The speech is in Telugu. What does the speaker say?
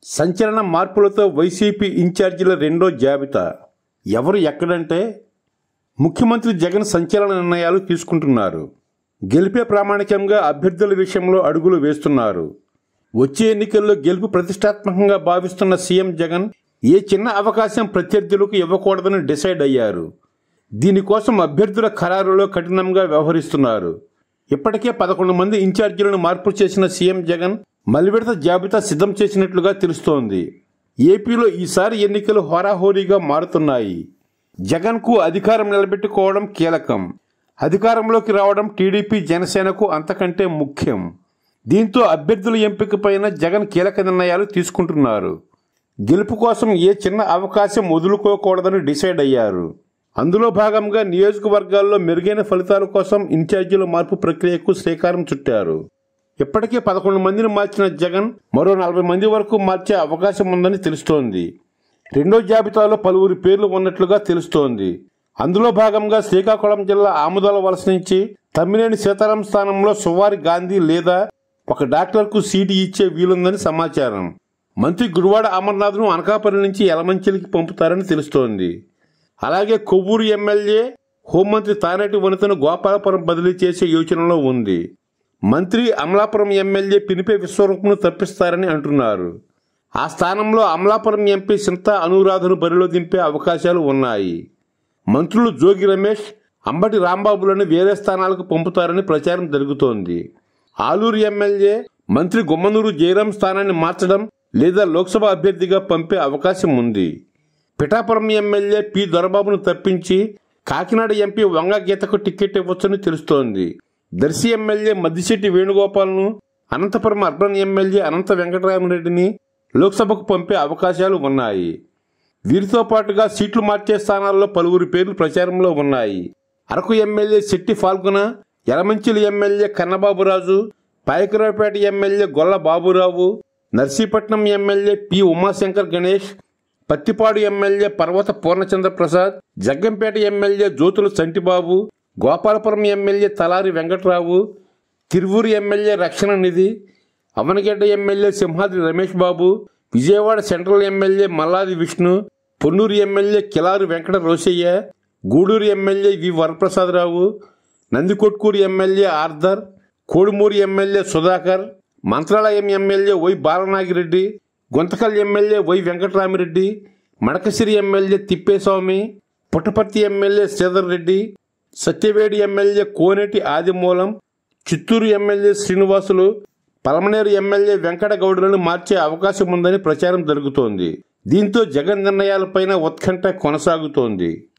సంచలన మార్పులతో వైసీపీ ఇన్ఛార్జీల రెండో జాబితా. ఎవరు ఎక్కడంటే ముఖ్యమంత్రి జగన్ సంచలన నిర్ణయాలు తీసుకుంటున్నారు. గెలిపే ప్రామాణికంగా అభ్యర్థుల విషయంలో అడుగులు వేస్తున్నారు. వచ్చే ఎన్నికల్లో గెలుపు ప్రతిష్టాత్మకంగా భావిస్తున్న సీఎం జగన్ ఏ చిన్న అవకాశం ప్రత్యర్థులకు ఇవ్వకూడదని డిసైడ్ అయ్యారు. దీనికోసం అభ్యర్థుల ఖరారులో కఠినంగా వ్యవహరిస్తున్నారు. ఇప్పటికే 11 మంది ఇన్ఛార్జీలను మార్పు చేసిన సీఎం జగన్ మలివిడత జాబితా సిద్ధం చేసినట్లుగా తెలుస్తోంది. ఏపీలో ఈసారి ఎన్నికలు హోరాహోరీగా మారుతున్నాయి. జగన్కు అధికారం నిలబెట్టుకోవడం కీలకం. అధికారంలోకి రావడం టీడీపీ జనసేనకు అంతకంటే ముఖ్యం. దీంతో అభ్యర్థుల ఎంపికపైన జగన్ కీలక నిర్ణయాలు తీసుకుంటున్నారు. గెలుపు కోసం ఏ చిన్న అవకాశం వదులుకోకూడదని డిసైడ్ అయ్యారు. అందులో భాగంగా నియోజకవర్గాల్లో మెరుగైన ఫలితాల కోసం ఇన్ఛార్జీల మార్పు ప్రక్రియకు శ్రీకారం చుట్టారు. ఇప్పటికే 11 మందిని మార్చిన జగన్ మరో 40 మంది వరకు మార్చే అవకాశం ఉందని తెలుస్తోంది. రెండో జాబితాలో పలువురి పేర్లు ఉన్నట్లుగా తెలుస్తోంది. అందులో భాగంగా శ్రీకాకుళం జిల్లా ఆముదాల వలస నుంచి తమ్మినేని సీతారాం స్థానంలో సువారి గాంధీ లేదా ఒక డాక్టర్కు సీటు ఇచ్చే వీలుందని సమాచారం. మంత్రి గుడివాడ అమర్నాథ్ను అనకాపల్లి నుంచి యలమంచిలికి పంపుతారని తెలుస్తోంది. అలాగే కొవ్వూరు ఎమ్మెల్యే హోంమంత్రి తానేటి వనితను గోపాలపురం బదిలీ చేసే యోచనలో ఉంది. మంత్రి అమలాపురం ఎమ్మెల్యే పినిపే విశ్వరూప్ను తప్పిస్తారని అంటున్నారు. ఆ స్థానంలో అమలాపురం ఎంపీ సింతా అనురాధను బరిలో దింపే అవకాశాలు ఉన్నాయి. మంత్రులు జోగి రమేష్, అంబటి రాంబాబులను వేరే స్థానాలకు పంపుతారని ప్రచారం జరుగుతోంది. ఆలూరు ఎమ్మెల్యే మంత్రి గుమ్మనూరు జయరాం స్థానాన్ని మార్చడం లేదా లోక్సభ అభ్యర్థిగా పంపే అవకాశం ఉంది. పిఠాపురం ఎమ్మెల్యే పి దొరబాబును తప్పించి కాకినాడ ఎంపీ వంగ గీతకు టికెట్ ఇవ్వొచ్చని తెలుస్తోంది. దర్శి ఎమ్మెల్యే మద్దిశెట్టి వేణుగోపాల్ను, అనంతపురం అర్బన్ ఎమ్మెల్యే అనంత వెంకటరామరెడ్డిని లోక్సభకు పంపే అవకాశాలు ఉన్నాయి. వీరితో పాటుగా సీట్లు మార్చే స్థానాల్లో పలువురి పేర్లు ప్రచారంలో ఉన్నాయి. Araku MLA Shetti Phalguna, Yalamanchili MLA Kannababuraju, Payakaraopeta MLA Golla Baburao, Narsipatnam MLA P Umashankar Ganesh, Prathipadu MLA Parvatha Purnachandra Prasad, Jaggampeta MLA Jyothula Santibabu, Gopalapuram MLA Talari Venkatrao, Tiruvuru MLA Rakshana Nidhi, Avanigadda MLA Simhadri Ramesh Babu, Vijayawada central MLA Malladi Vishnu, Ponnur MLA Kilaru Venkata Rosaiah, Gudur MLA V Varaprasadarao, Nandikotkur MLA Arthur, Kodumur MLA Sudhakar, Mantralayam MLA Y Balanagireddy, Guntakal MLA Y Venkatarami Reddy, Madakasira MLA Thippeswamy, Puttaparthi MLA Sridhar Reddy, Sathyavedu MLA Koneti Adimulam, Chittoor MLA Srinivasulu, Palamaner MLA వెంకటగౌడులను మార్చే అవకాశం ఉందని ప్రచారం జరుగుతోంది. దీంతో జగన్ నిర్ణయాలపైన ఉత్కంఠ కొనసాగుతోంది.